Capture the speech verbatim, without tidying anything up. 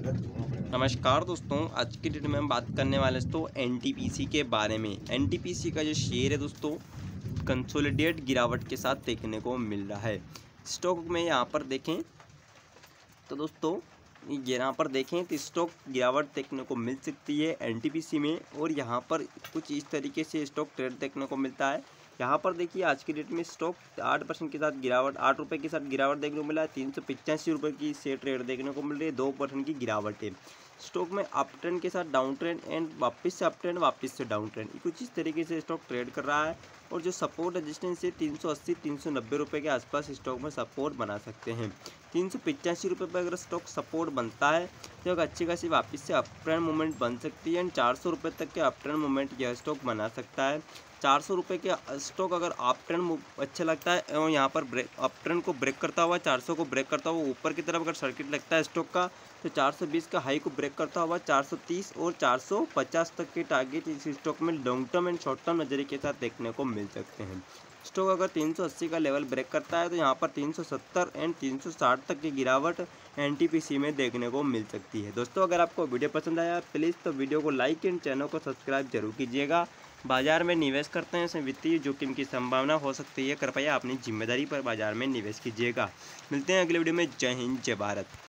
नमस्कार दोस्तों, आज की डेट में हम बात करने वाले हैं दोस्तों एनटीपीसी के बारे में। एनटीपीसी का जो शेयर है दोस्तों कंसोलिडेट गिरावट के साथ देखने को मिल रहा है। स्टॉक में यहाँ पर देखें तो दोस्तों यहाँ पर देखें तो स्टॉक गिरावट देखने को मिल सकती है एनटीपीसी में, और यहाँ पर कुछ इस तरीके से स्टॉक ट्रेड देखने को मिलता है। यहाँ पर देखिए आज की डेट में स्टॉक आठ परसेंट के साथ गिरावट आठ रुपये के साथ गिरावट देखने को मिला है। तीन सौ पचासी रुपये की शेयर ट्रेड देखने को मिल रही है, दो परसेंट की गिरावट है। स्टॉक में अप ट्रेंड के साथ डाउन ट्रेंड एंड वापस से अप ट्रेंड वापस से डाउन ट्रेंड, कुछ इस तरीके से स्टॉक ट्रेड कर रहा है। और जो सपोर्ट रेजिस्टेंस है तीन सौ अस्सी तीन सौ नब्बे रुपये के आसपास स्टॉक में सपोर्ट बना सकते हैं। तीन सौ पचासी रुपये पर अगर स्टॉक सपोर्ट बनता है तो एक अच्छी खासी वापस से अप ट्रेंड मूवमेंट बन सकती है एंड चार सौ रुपये तक के अप ट्रेंड मूवमेंट यह स्टॉक बना सकता है। चार सौ रुपये के स्टॉक अगर अप ट्रेंड अच्छा लगता है और यहाँ पर ब्रेक अप ट्रेंड को ब्रेक करता हुआ चार सौ को ब्रेक करता हुआ ऊपर की तरफ अगर सर्किट लगता है स्टॉक का, तो चार सौ बीस का हाई को ब्रेक करता हुआ चार सौ तीस और चार सौ पचास तक के टारगेट इस स्टॉक में long term and short term नजरिए के साथ देखने को मिल सकते हैं। स्टॉक अगर तीन सौ अस्सी का लेवल ब्रेक करता है तो यहाँ पर तीन सौ सत्तर एंड तीन सौ साठ तक की गिरावट एनटीपीसी में देखने को मिल सकती है। दोस्तों अगर आपको वीडियो पसंद आया प्लीज़ तो वीडियो को लाइक एंड चैनल को सब्सक्राइब जरूर कीजिएगा। बाजार में निवेश करते हैं इसमें वित्तीय जोखिम की संभावना हो सकती है, कृपया अपनी जिम्मेदारी पर बाजार में निवेश कीजिएगा। मिलते हैं अगले वीडियो में। जय हिंद, जय भारत।